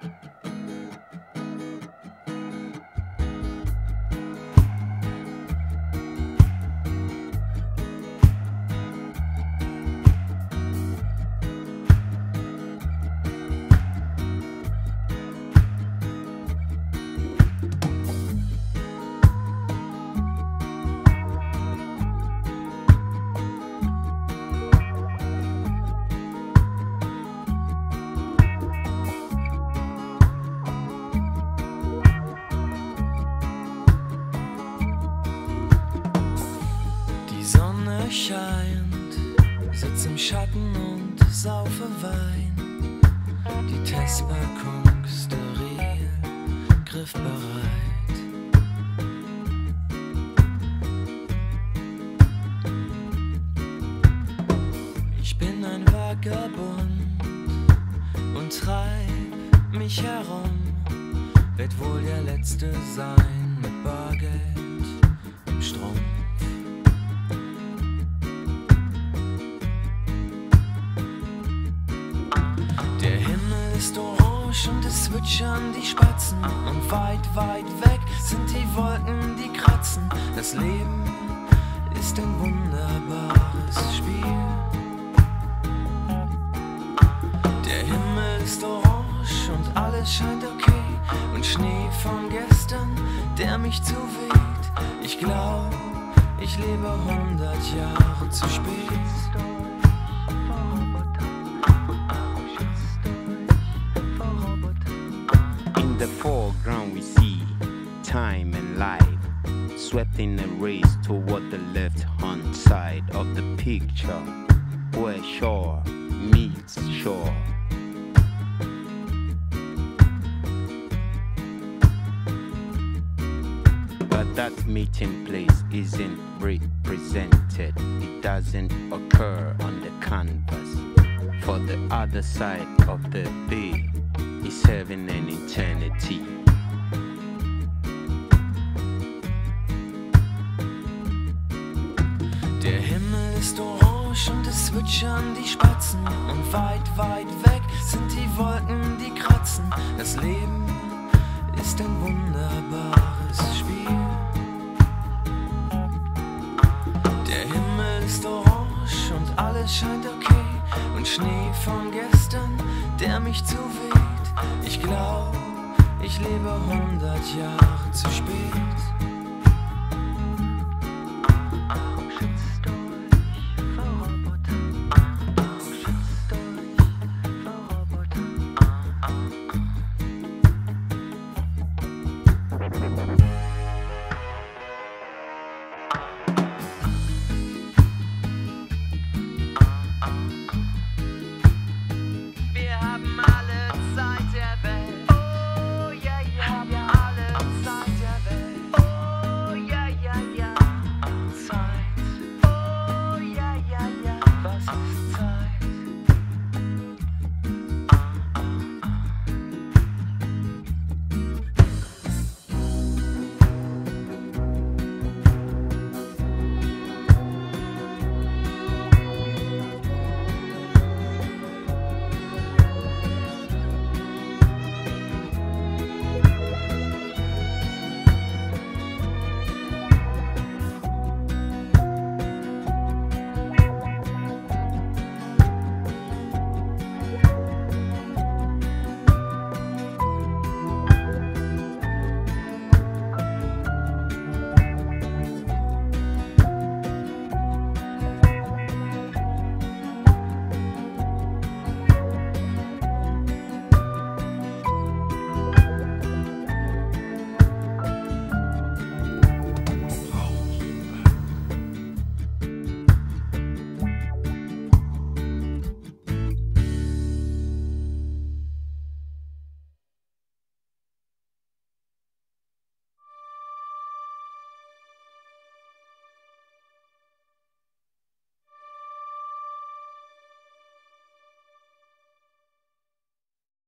Scheint, sitz im Schatten und saufe Wein. Die Testpackung steril, griffbereit. Ich bin ein Vagabund und treib mich herum. Werd wohl der Letzte sein mit Bargeld im Strumpf. Ist orange und es zwitschern die Spatzen und weit, weit weg sind die Wolken, die kratzen. Das Leben ist ein wunderbares Spiel. Der Himmel ist orange und alles scheint okay und Schnee von gestern, der mich zuweht. Ich glaub, ich lebe 100 Jahre zu spät. In the foreground we see time and life swept in a race toward the left-hand side of the picture, where shore meets shore. But that meeting place isn't represented. It doesn't occur on the canvas. For the other side of the bay is heaven and eternity. Der Himmel ist orange und es zwitschern die Spatzen und weit, weit weg sind die Wolken, die kratzen. Das Leben ist ein wunderbares Spiel. Der Himmel ist orange und alles scheint okay und Schnee von gestern, der mich zuweht. Ich glaub, ich lebe 100 Jahre zu spät.